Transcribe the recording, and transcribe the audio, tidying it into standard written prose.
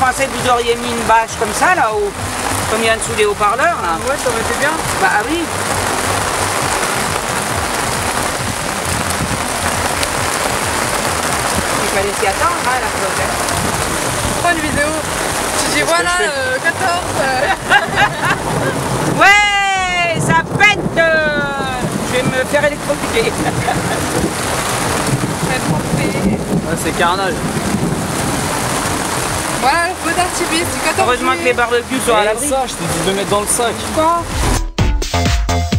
pensais que vous auriez mis une bâche comme ça là-haut, comme il y a en dessous des haut-parleurs là. Ouais, ça aurait été bien. Bah ah oui. Il fallait s'y attendre hein, la prochaine. Prends une vidéo. Tu dis voilà, 14. Ouais, ça pète. Je vais me faire électrocuter. Ouais, c'est carnage. Voilà le feu d'artifice du 14 Heureusement que les barbecues sont à l'abri. Ça, je t'ai dit de mettre dans le sac. Quoi?